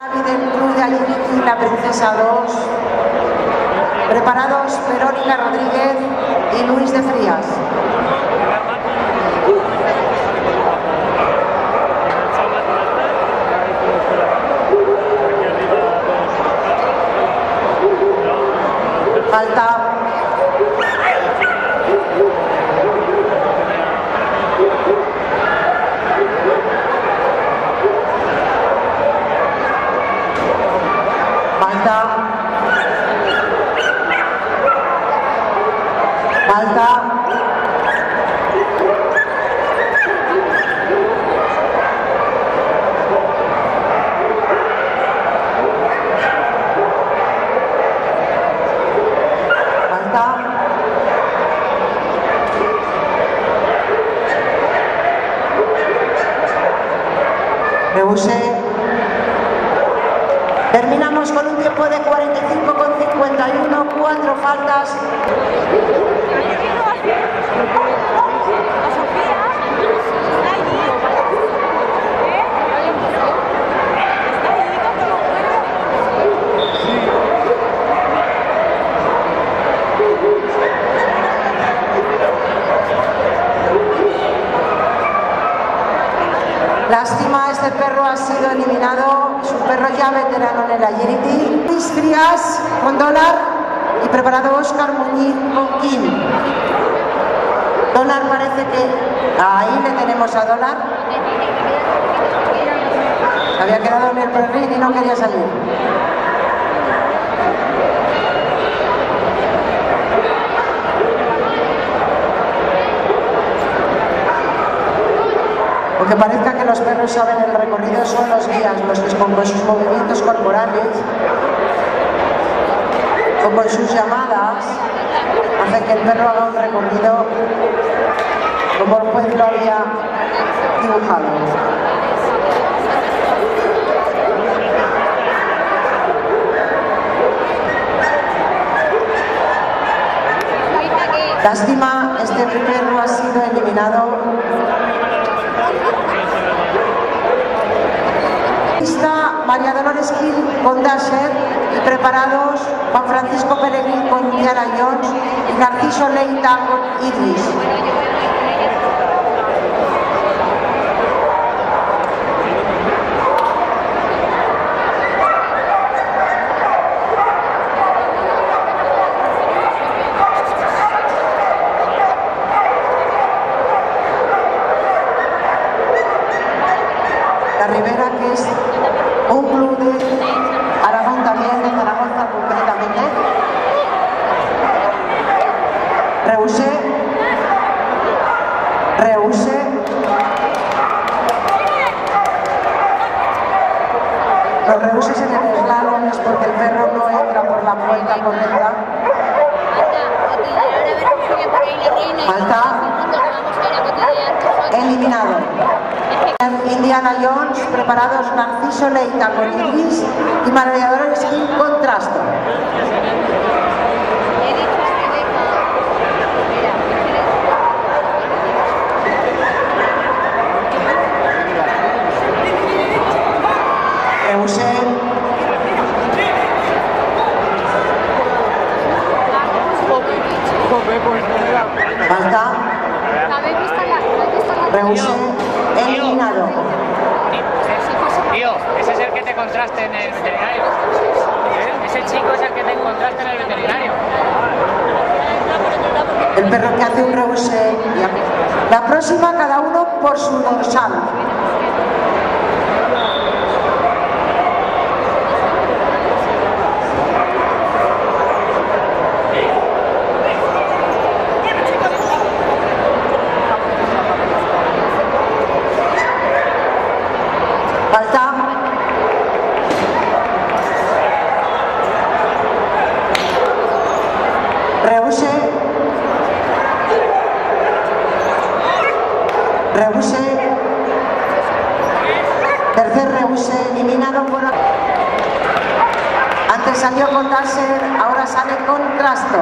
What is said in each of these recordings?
Del Club de Agility La Princesa 2. Preparados Verónica Rodríguez y Luis de Frías. Falta. Falta. Rebuse. Terminamos con un tiempo de 45,51, 4 faltas. Lástima, este perro ha sido eliminado, es un perro ya veterano en el Agility. Luis Frías con dólar y preparado Óscar Muñiz con Kim. Dólar parece que ahí le tenemos a dólar. Había quedado en el pre-ring y no quería salir. Aunque parezca que los perros saben el recorrido, son los guías los que con sus movimientos corporales o con sus llamadas hacen que el perro haga un recorrido como el juez lo había dibujado. Lástima, este perro ha sido eliminado. María Dolores Gil con Dasher y preparados Juan Francisco Peregrín con Indiana Jones y Narciso Leita con Idris. La Ribera, que es un club de Aragón también, de Zaragoza concretamente. Rebuse. Los rebuses en el slalom es porque el perro no entra por la puerta correcta. Falta. Eliminado. Indiana Jones, preparados Narciso Leita con Idris y María Dolores Gil con Trasto. Falta. Rebuse. Eliminado. Tío, ese es el que te encontraste en el veterinario. Ese chico es el que te encontraste en el veterinario. El perro que hace un rebuse. La próxima, cada uno por su dorsal. Falta. Rebuse. Tercer rebuse eliminado por... Antes salió con Dasher, ahora sale con Trasto.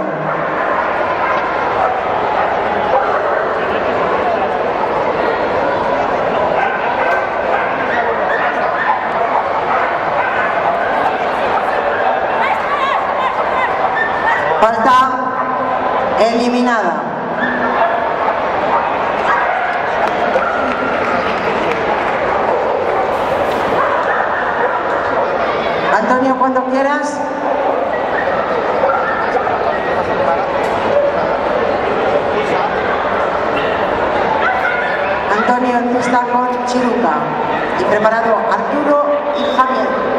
Falta eliminada. Antonio, cuando quieras. Antonio en pista con Chiruca. Y preparado Arturo y Javier.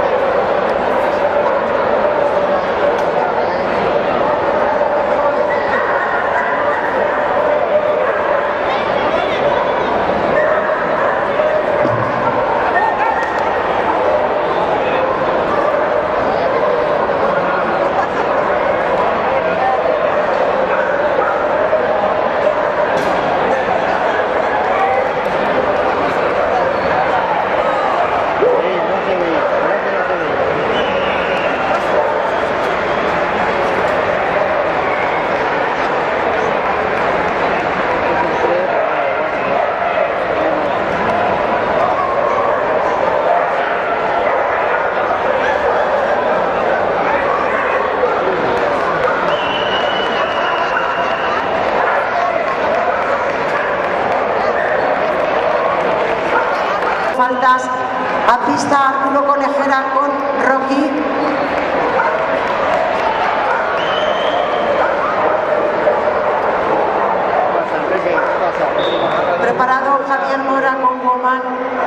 Faltas a pista Arturo Conejera con Rocky. Preparado Javier Mora con Woman.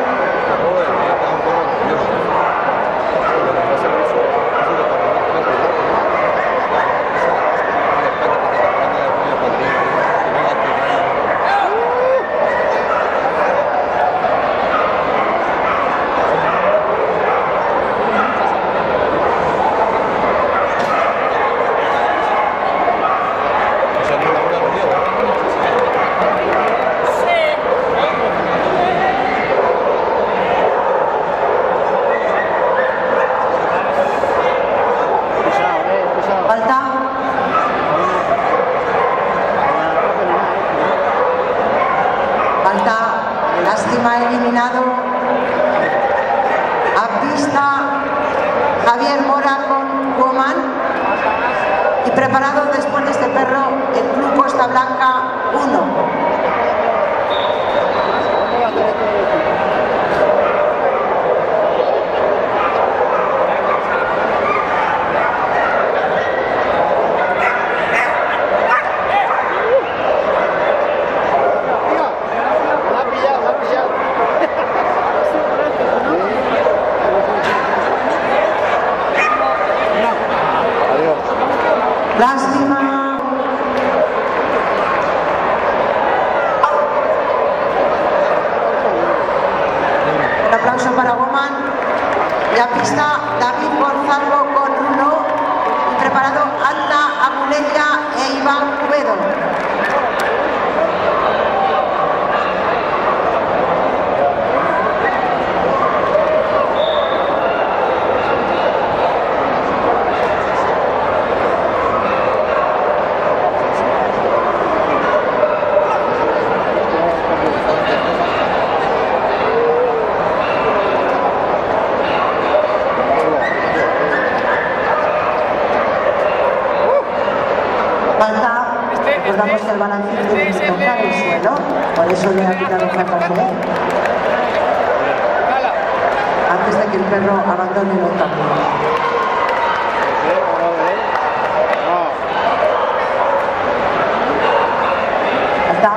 Lástima, eliminado. A pista Javier Mora con Woman. Y preparado después de este perro el Club Costa Blanca 1. Lástima. Un aplauso para Woman. Y a pista David Gonzalo con Rulo. Y preparado Anna Aguleya e Iván Cubedo. Recordamos que el balancín tiene que tocar el suelo, por eso le ha quitado falta de él. Antes de que el perro abandone el obstáculo. Falta.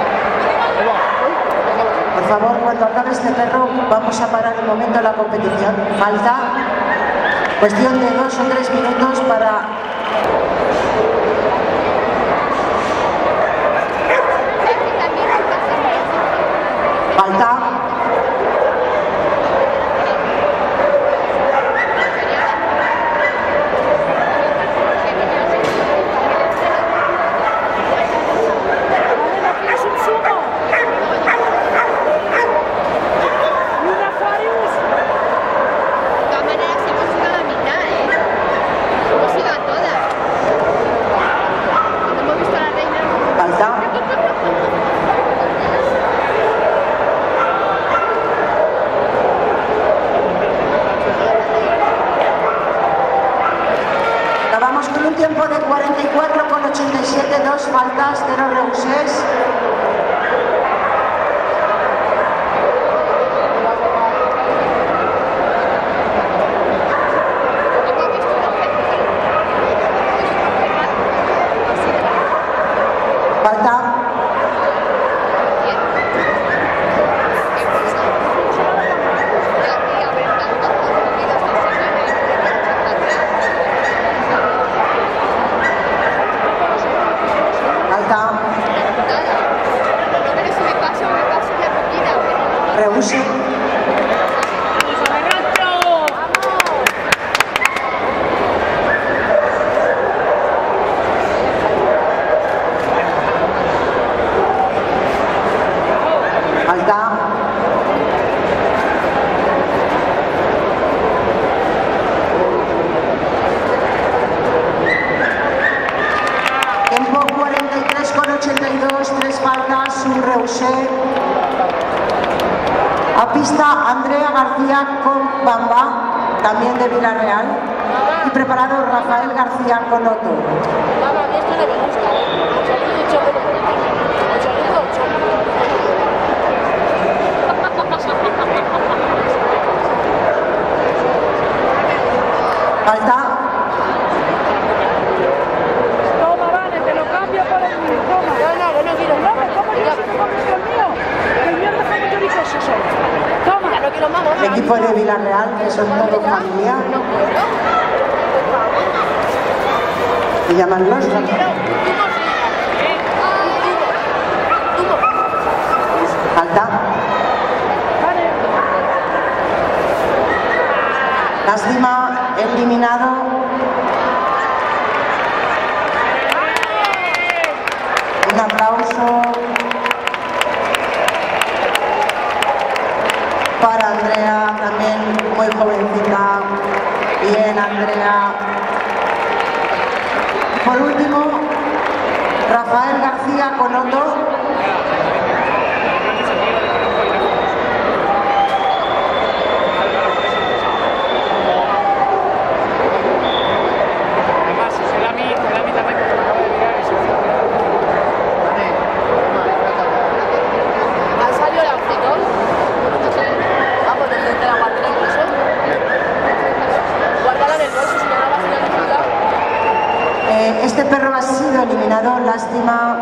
Por favor, cuando acabe este perro, vamos a parar un momento la competición. Falta. Cuestión de 2 o 3 minutos para... Falta. Vamos con un tiempo de 44,87, 2 faltas, 0 rebuses. Falta. Rebuse. Falta. Tiempo 43,82, 3 faltas, un rebuse. A pista Andrea García con Bamba, también de Villarreal, y preparado Rafael García con Otto. Falta. Toma, vale, te lo cambio por el mío. Toma. No quiero. No, ¿cómo yo soy mejor que el mío? El mío es mejor que yo digo eso. Toma. No quiero más. El equipo de Villarreal, que son todos familia. Y llaman los Falta. Lástima, eliminado. Un aplauso para Andrea, también muy jovencita. Bien, Andrea. Por último, Rafael García con Otto. Este perro ha sido eliminado, lástima.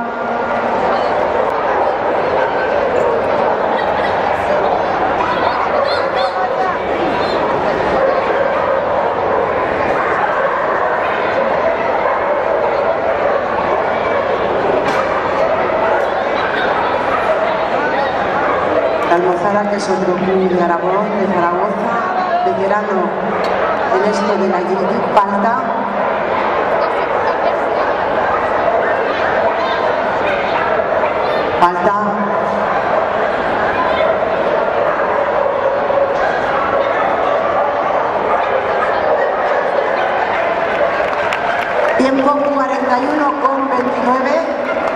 La Almozara, que es otro club de Aragón, de Zaragoza, veterano en esto de la Agility, falta. Falta. Tiempo 41,29.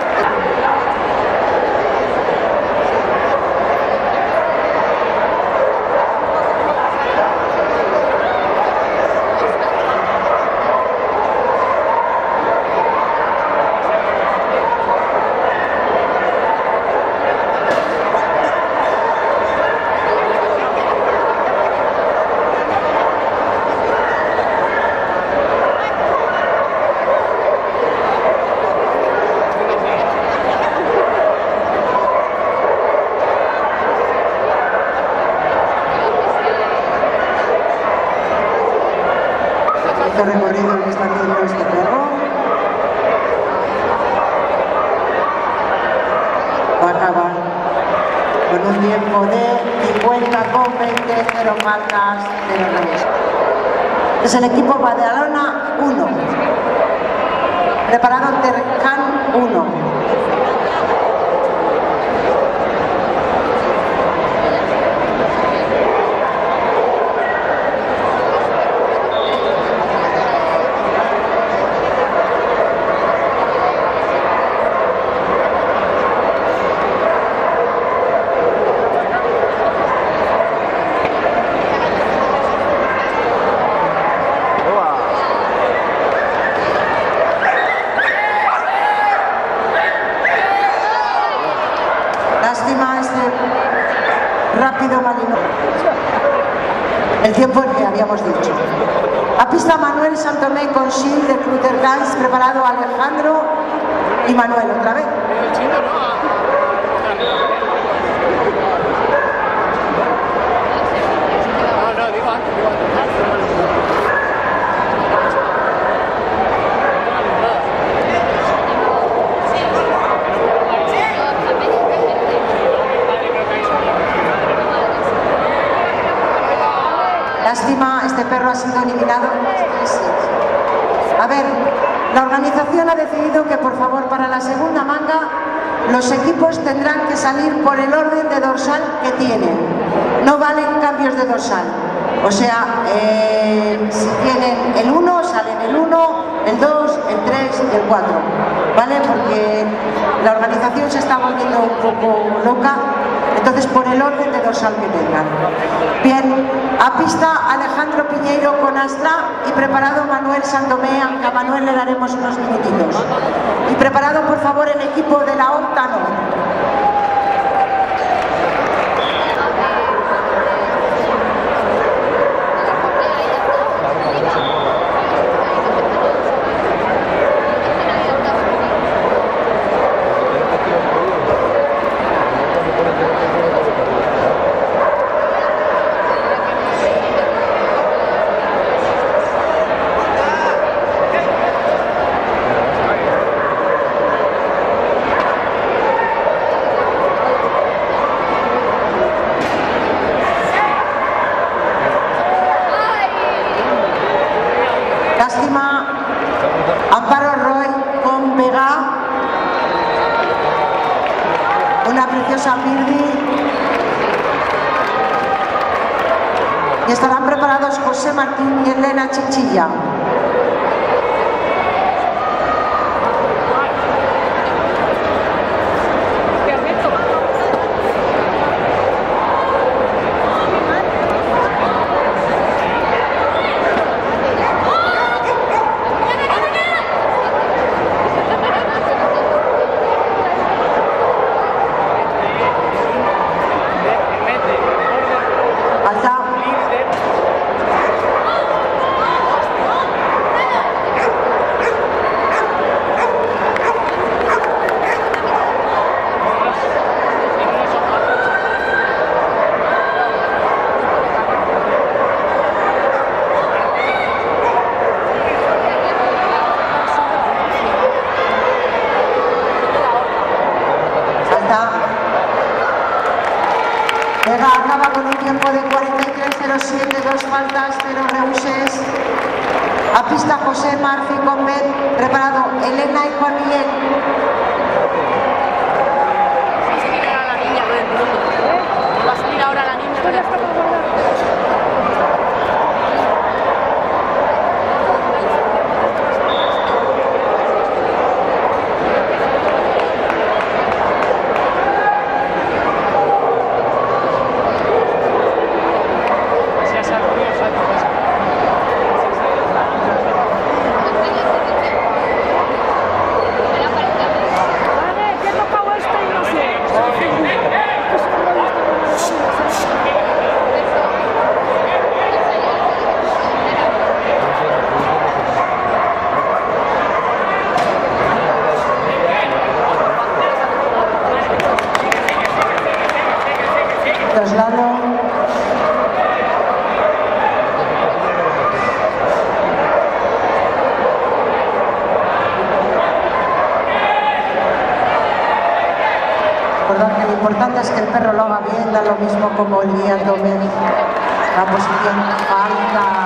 Este recorrido que está haciendo este perro va a acabar con un tiempo de 50,20, 0 faltas, 0 revés. Es el equipo Badalona 1, preparado Tercan 1. hemos dicho. A pista Manuel Santomé con Shield de Clutergans, preparado Alejandro y Manuel otra vez. Lástima, este perro ha sido eliminado. A ver, la organización ha decidido que por favor para la segunda manga los equipos tendrán que salir por el orden de dorsal que tienen. No valen cambios de dorsal. O sea, si tienen el 1, salen el 1, el 2, el 3 y el 4. ¿Vale? Porque la organización se está volviendo un poco loca. Entonces, por el orden de dorsal que tengan. Bien, a pista Alejandro Piñeiro con Astra y preparado Manuel Santomé, aunque a Manuel le daremos unos minutitos. Y preparado, por favor, el equipo de la Octano. Amparo Roy con Vega, una preciosa Birdi, y estarán preparados José Martín y Elena Chichilla. Vega acaba con un tiempo de 43.07, 2 faltas, 0 reuses. A pista José Marfi con Ben, preparado Elena y Juan Miguel. Va a salir ahora la niña. Traslado. Recordad que lo importante es que el perro lo haga bien, da lo mismo como el guía tome la posición alta.